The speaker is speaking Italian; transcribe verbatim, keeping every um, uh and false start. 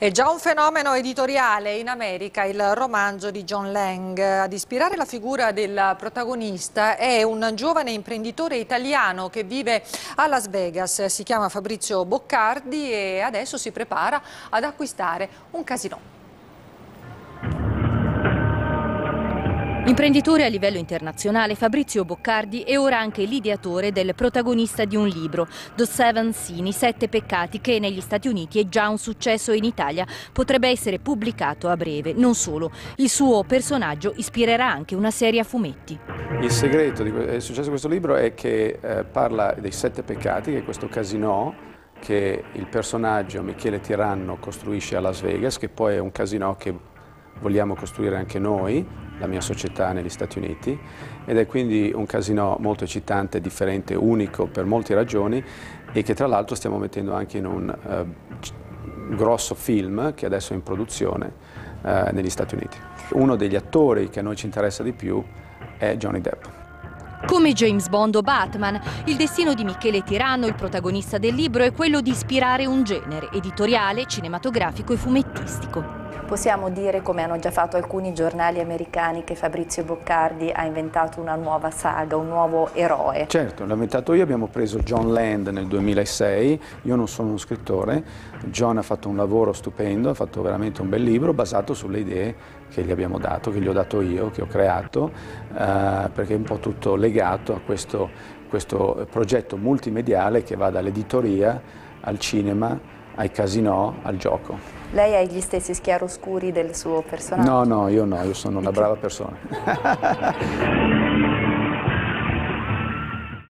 È già un fenomeno editoriale in America il romanzo di Jon Lang. Ad ispirare la figura del protagonista è un giovane imprenditore italiano che vive a Las Vegas. Si chiama Fabrizio Boccardi e adesso si prepara ad acquistare un casinò. Imprenditore a livello internazionale, Fabrizio Boccardi è ora anche l'ideatore del protagonista di un libro, The Seven Sin, i sette peccati, che negli Stati Uniti è già un successo e in Italia potrebbe essere pubblicato a breve. Non solo, il suo personaggio ispirerà anche una serie a fumetti. Il segreto del successo di questo libro è che eh, parla dei sette peccati, che è questo casinò che il personaggio Michele Tiranno costruisce a Las Vegas, che poi è un casinò che vogliamo costruire anche noi, la mia società negli Stati Uniti, ed è quindi un casinò molto eccitante, differente, unico per molte ragioni e che tra l'altro stiamo mettendo anche in un uh, grosso film che adesso è in produzione uh, negli Stati Uniti. Uno degli attori che a noi ci interessa di più è Johnny Depp. Come James Bond o Batman, il destino di Michele Tiranno, il protagonista del libro, è quello di ispirare un genere editoriale, cinematografico e fumettistico. Possiamo dire, come hanno già fatto alcuni giornali americani, che Fabrizio Boccardi ha inventato una nuova saga, un nuovo eroe. Certo, l'ho inventato io, abbiamo preso Jon Land nel duemilasei, io non sono uno scrittore, Jon ha fatto un lavoro stupendo, ha fatto veramente un bel libro basato sulle idee che gli abbiamo dato, che gli ho dato io, che ho creato, eh, perché è un po' tutto legato a questo, questo progetto multimediale che va dall'editoria al cinema, ai casinò, al gioco. Lei ha gli stessi chiaroscuri del suo personaggio? No, no, io no, io sono una brava persona.